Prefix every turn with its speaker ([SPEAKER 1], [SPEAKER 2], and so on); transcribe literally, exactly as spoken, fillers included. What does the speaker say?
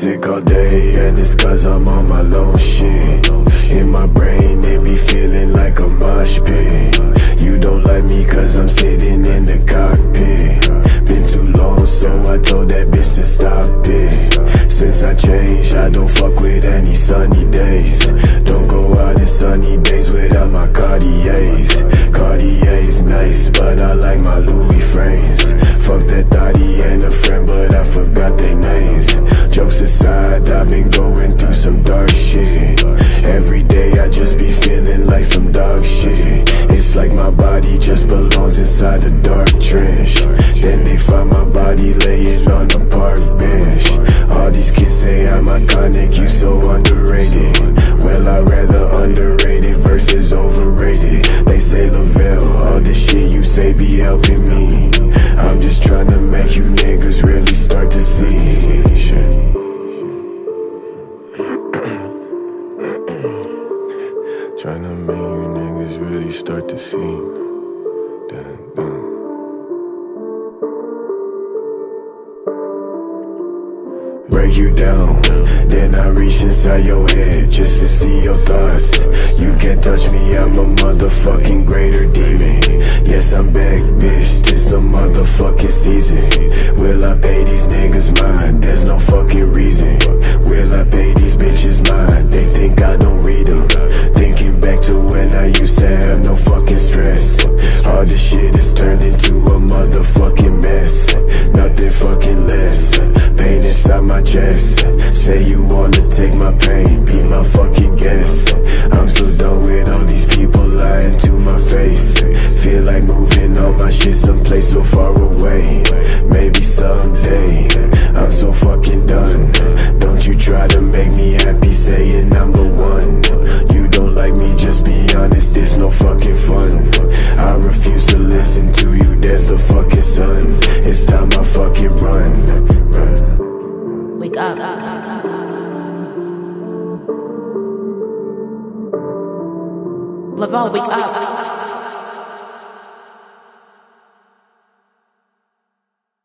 [SPEAKER 1] sick all day, and it's cause I'm on my low shit. In my brain, it be feeling like a mosh pit. You don't like me cause I'm sitting in the cockpit. Been too long, so I told that bitch to stop it. Since I changed, I don't fuck with any sunny days. Don't go out in sunny days without my Cartiers. Cartiers nice, but I like my Louis frames. Fuck that thotty and a friend, but I forgot their names. Jokes aside, I've been going through some dark shit. Every day I just be feeling like some dog shit. It's like my body just belongs inside a dark trench. Then they find my body laying on a park bench. All these kids say I'm iconic, you so underrated. Well, I'd rather underrated versus overrated. They say Lovell, all this shit you say be helping me. I'm just trying to make you niggas really start to see shit. Trying to make you niggas really start to see. Damn, damn. Break you down, then I reach inside your head just to see your thoughts. You can't touch me, I'm a motherfucking greater demon. Yes, I'm back, bitch, this the motherfucking season. Will I pay these niggas mine? There's no fucking reason. Will I pay these bitches mine? They think I don't read them. Thinking back to when I used to have no fucking stress. All this shit is turned into a motherfucking mess. Nothing fucking less. Pain inside my chest. Say you wanna take my pain, be my fucking guest. I'm so done with all these people lying to my face. Feel like moving all my shit someplace so far away. Maybe someday. I'm so fucking done. Don't you try to make me happy saying I'm the one. You don't like me, just be honest, it's no fucking fun. I refuse to listen to you, there's the fucking sun. It's time I fucking run, run.
[SPEAKER 2] Wake up. Lovell, wake up.